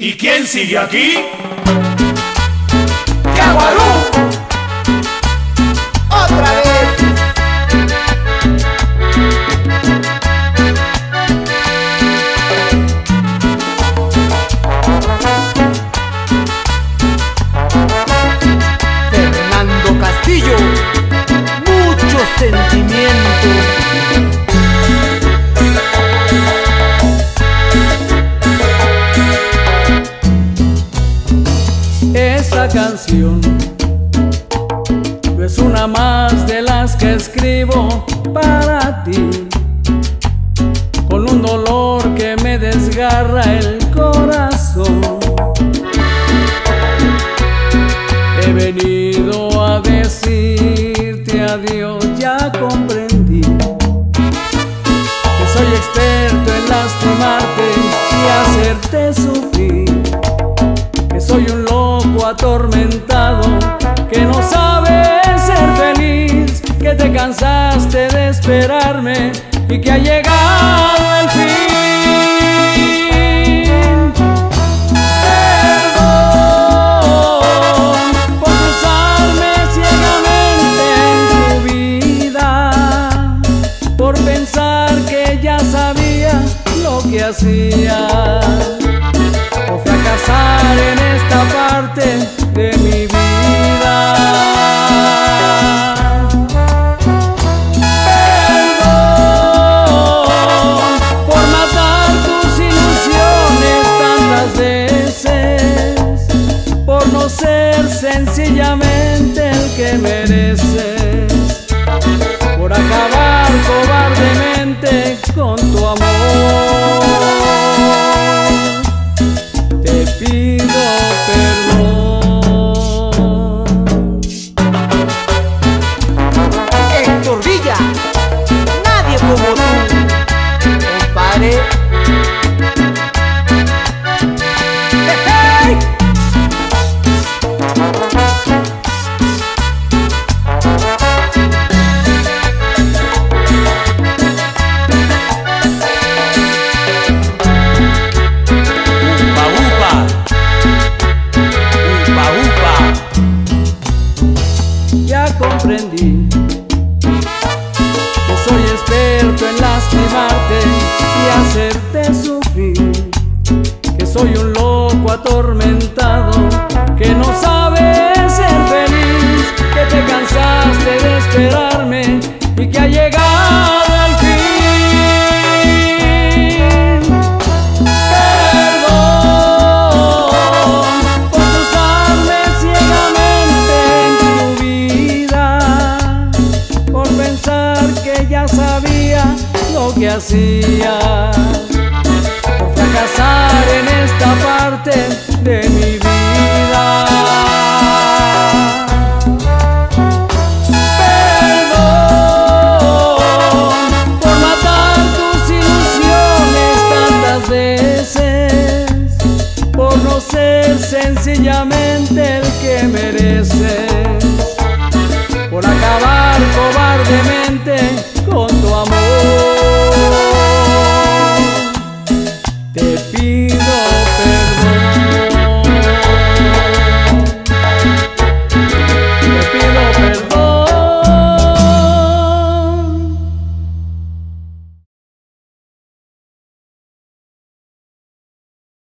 ¿Y quién sigue aquí? ¡Yaguarú! ¡Otra vez! Fernando Castillo, mucho sentimiento. Esta canción no es una más de las que escribo para ti, con un dolor que me desgarra el corazón. He venido a decirte adiós, ya comprendí que soy experto en lastimarte y hacerte sufrir, que soy un loco atormentado que no sabe ser feliz, que te cansaste de esperarme y que ha llegado el fin. Perdón por cruzarme ciegamente en tu vida, por pensar que ya sabía lo que hacía, por fracasar en esta parte de mi vida. Perdón por matar tus ilusiones tantas veces, por no ser sencillamente el que mereces, por acabar cobardemente con tu amor. Te pido perdón. Héctor Villa, nadie como tú, compadre. ¡Hey! Ya comprendí que soy experto en lastimarte y hacerte sufrir, que soy un loco atormentado que no sabe ser feliz, que te cansaste de esperarme y que ha llegado el fin. Perdón por cruzarme ciegamente en tu vida, por pensar que ya sabía lo que hacía, por fracasar en esta parte de mi vida. Perdón por matar tus ilusiones tantas veces, por no ser sencillamente el que mereces,